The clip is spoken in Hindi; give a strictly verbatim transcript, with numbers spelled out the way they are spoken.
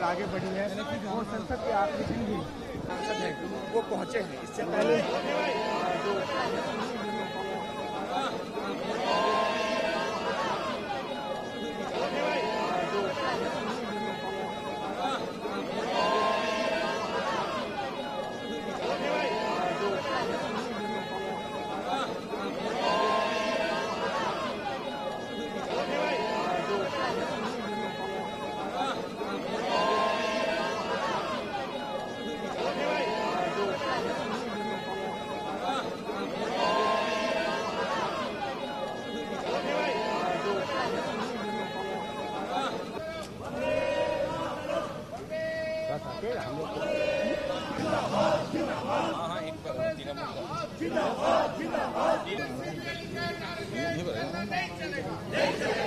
आगे बढ़ी है। वो संसद के आखिरी दिन भी सांसद हैं वो पहुंचे हैं। इससे पहले जो हम लोग हाँ एक जिंदाबाद जिंदाबाद